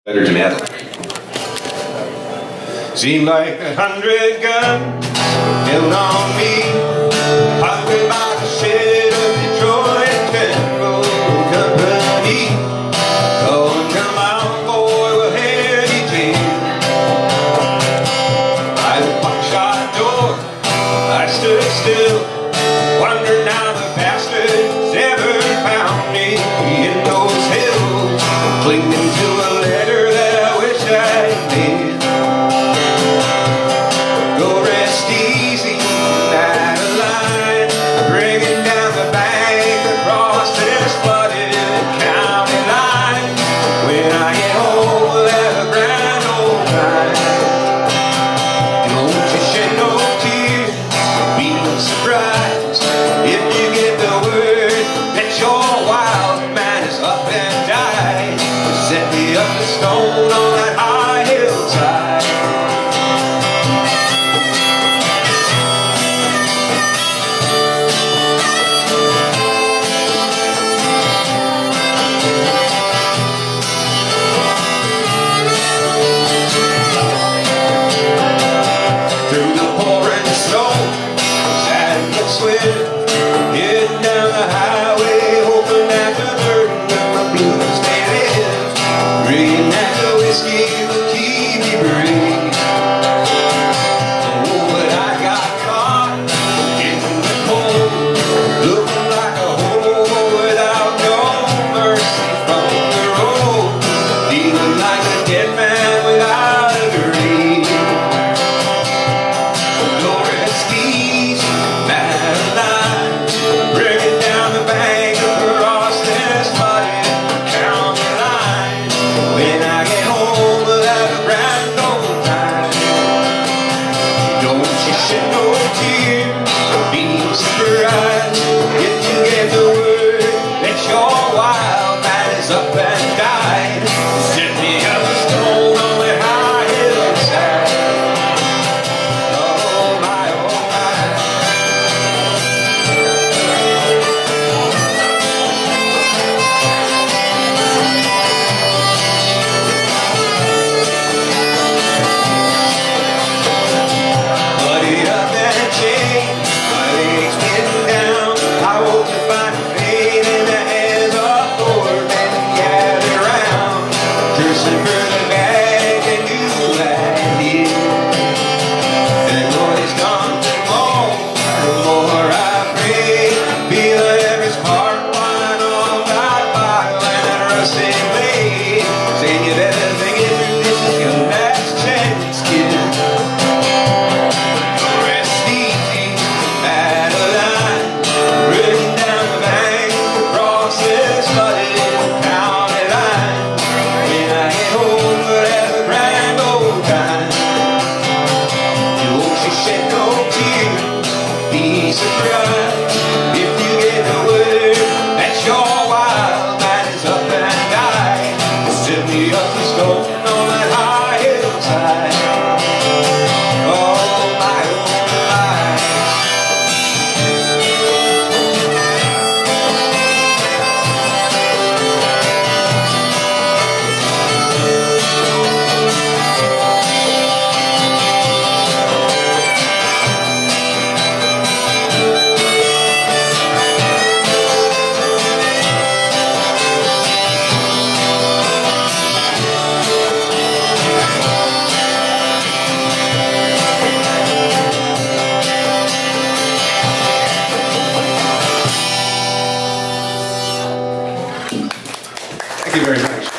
Better To Madeline. Seemed like 100 guns held on me, hungry by the shed of Detroit Persephone Company. Calling, come out, boy, we'll head you in. By the buckshot door, I stood still, wondering how the bastards ever found me in those hills, clinging to a letter that I wish I did. Go rest easy, Madeline, bringing down the bank across this flooded county line. When I get home, we'll have a grand old time. Don't you shed no tears, be no surprise if you get the word that your wild man is up and died. Set me up a stone on that high hillside. Through the pouring snow, sad and swift, heading down the highway, hoping that the burden of my blues may live, praying that the whiskey will keep me brave. Oh, but I got caught in the cold, looking like a hobo without no mercy from the road, feeling like a dead man without a grave. Madeline, bringing down the bank across this flooded county line. When I get home, we'll have a grand old time. Don't you shed no tears, be surprised if you get the word that your wild man is up and died. Set me up a stone on the high hillside. Oh my, oh my. Bloody up and chained, my legs pinned down. I woke to find pain in the hands of four men gathered round, cursing for the bag they knew I did. And the more he's gone, the more I pray, feeling every spark flying on my bottle and that rusty blade, saying you better think it through, this is your last chance, kid. Rest easy, Madeline, running down the bank across this flooded county line. When I get home, we'll have a grand old time. Don't you shed no tears, be surprised if you get the word that your wild man is up and died. Set me up a stone on that high hillside. Oh my, oh my. Thank you very much.